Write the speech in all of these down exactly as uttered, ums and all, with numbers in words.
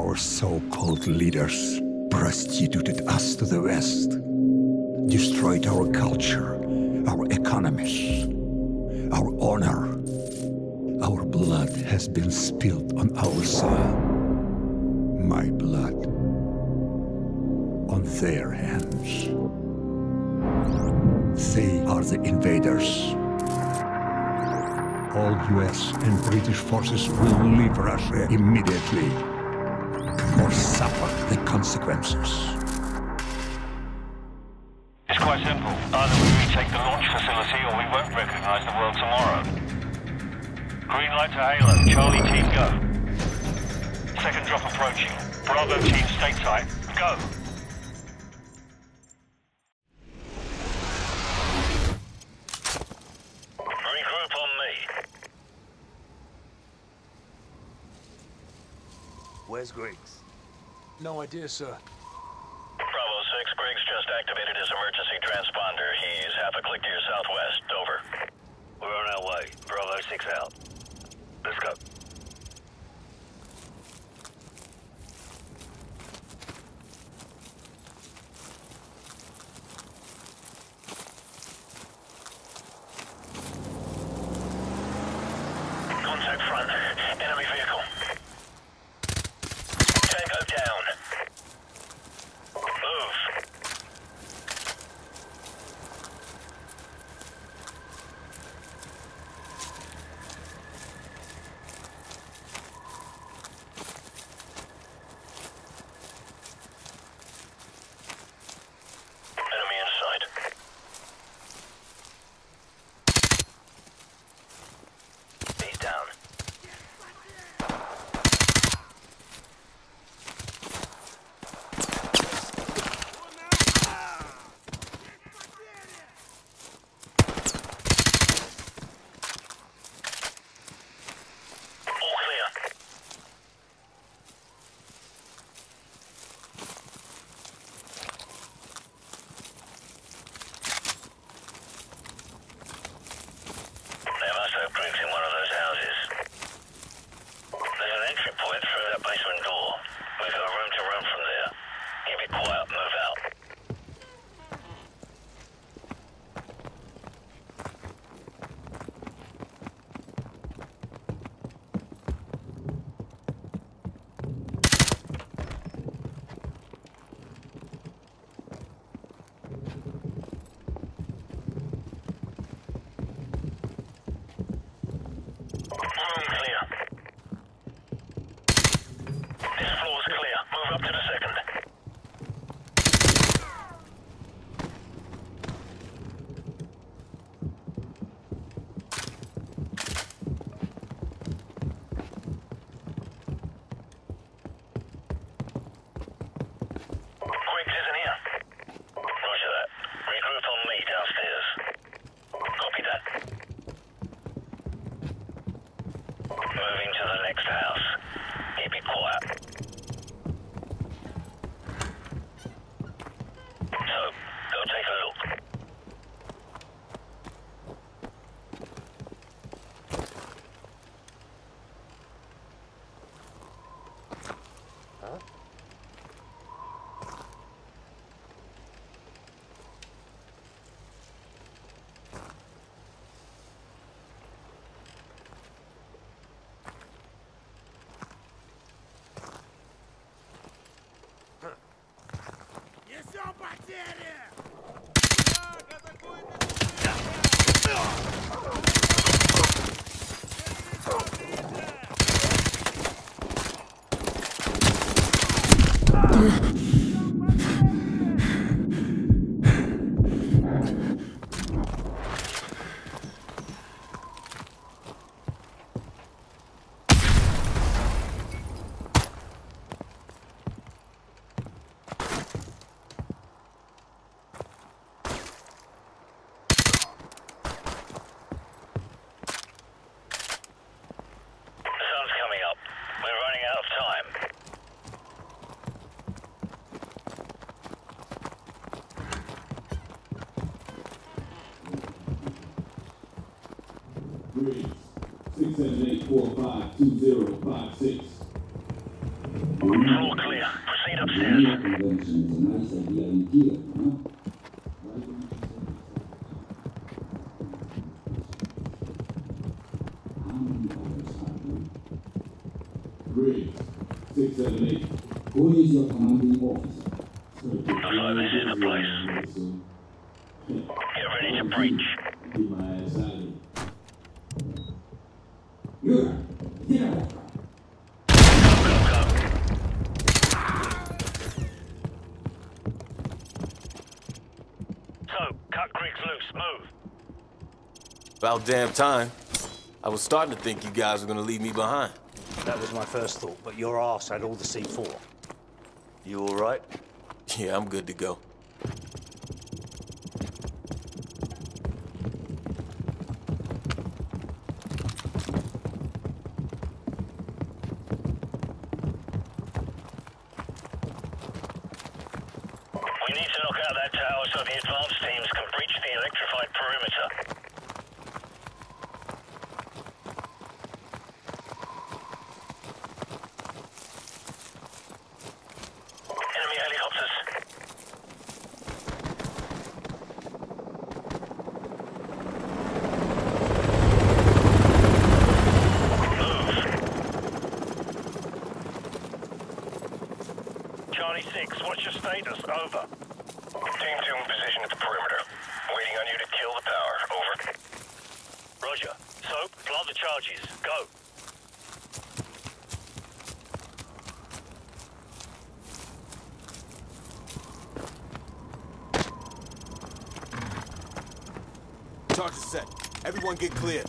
Our so-called leaders prostituted us to the West, destroyed our culture, our economies, our honor. Our blood has been spilled on our soil. My blood on their hands. They are the invaders. All U S and British forces will leave Russia immediately, or suffer the consequences. It's quite simple. Either we retake the launch facility or we won't recognize the world tomorrow. Green light to Halo. Charlie team, go. Second drop approaching. Bravo team, stay tight. Go. Regroup on me. Where's Griggs? No idea, sir. Bravo six, Griggs just activated his emergency transponder. He's half a click to your southwest. Over. We're on our way. Bravo six out. Let's go. Contact front. Enemy vehicle. Tango down. Move. Enemy in sight. He's down. All clear. They must have Griggs in one of those houses. There's an entry point through that basement door. We've got room to run from there. Keep it quiet, move out. Room clear. This floor's clear. Move up to the second. Griggs isn't here. Roger that. Regroup on me downstairs. Copy that. Moving to the next house. Keep it quiet. So, go take a look. Griggs, six seven eight four five two zero five six. Floor clear. Proceed upstairs. Griggs, six seven eight. Who is your commanding officer? Looks like this is the place. Get ready to breach. Be my salary. You, get out. Go, go, go. So, cut Griggs loose. Move. About damn time. I was starting to think you guys were gonna leave me behind. That was my first thought, but your ass had all the C four. You all right? Yeah, I'm good to go. We need to knock out that tower so the advanced teams can breach the electrified perimeter. Enemy helicopters. Move. Charlie six, what's your status? Over. Team two in position at the perimeter. Waiting on you to kill the tower. Over. Roger. Soap, plant the charges. Go. Charge is set. Everyone get clear.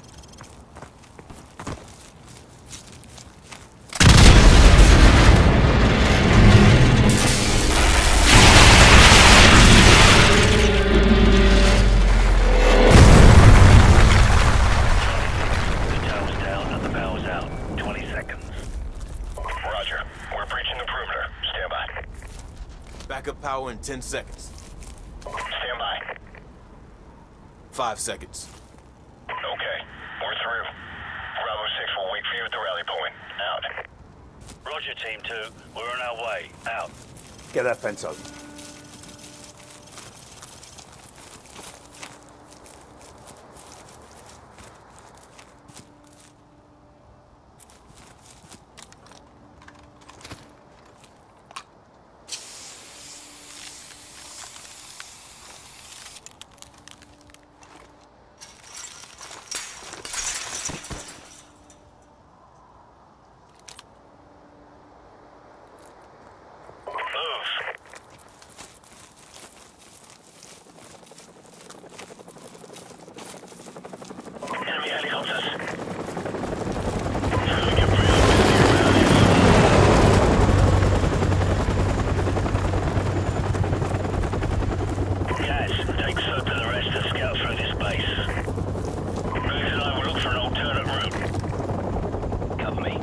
The tower's down and the power's out. twenty seconds. Roger. We're breaching the perimeter. Stand by. Backup power in ten seconds. Stand by. Five seconds. Okay. We're through. Bravo six will wait for you at the rally point. Out. Roger, Team two. We're on our way. Out. Get that fence open. Enemy helicopters. Feeling it real Guys, take Soap and the rest to scout through this base. Griggs and I will look for an alternate route. Cover me.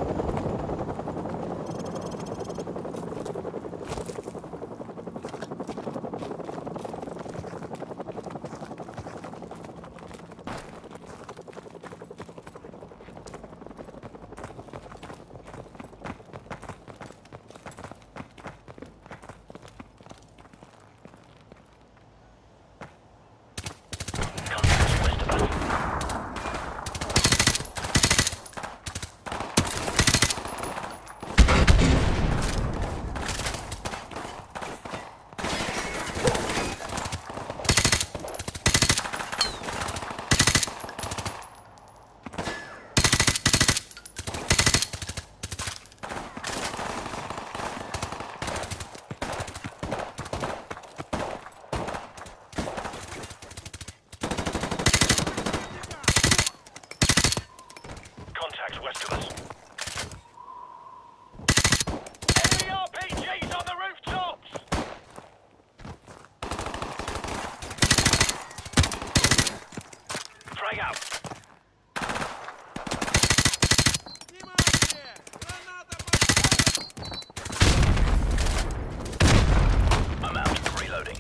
Contacts west of us. Contacts west of us. Enemy R P Gs on the rooftops! Frag out. I'm out. Reloading.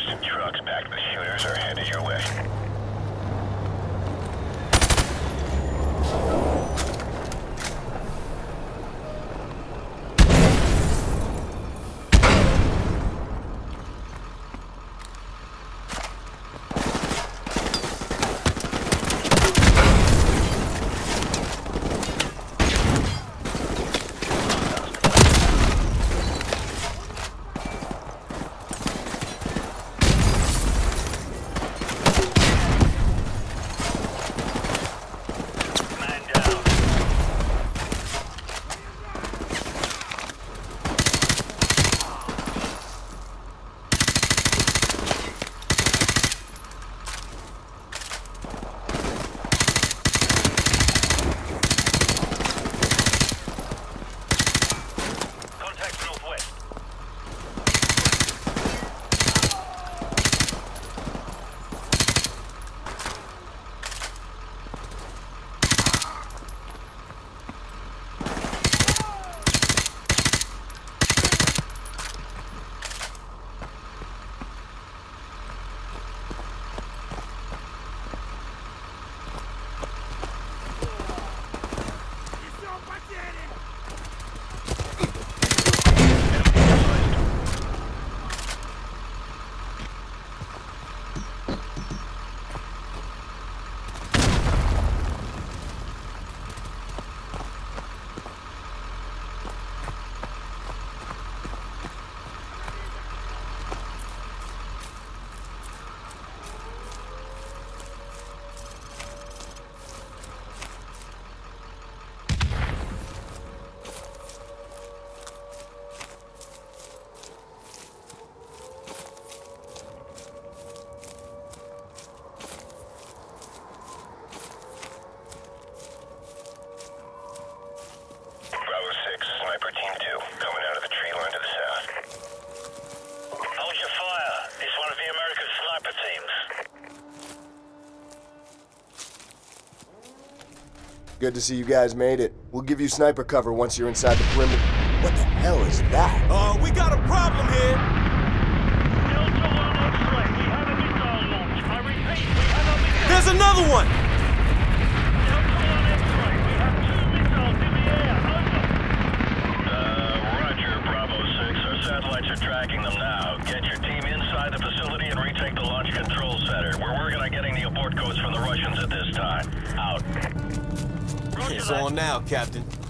and trucks packed with shooters are headed your way. Good to see you guys made it. We'll give you sniper cover once you're inside the perimeter. What the hell is that? Uh, we got a problem here. Delta one X-ray, we have a missile launch. I repeat, we have a missile. There's another one! Delta one X-ray, we have two missiles in the air. Over. Uh, roger, Bravo six. Our satellites are tracking them now. Get your team inside the facility and retake the launch control center. We're working on getting the abort codes from the Russians at this time. Out. It's on now, Captain.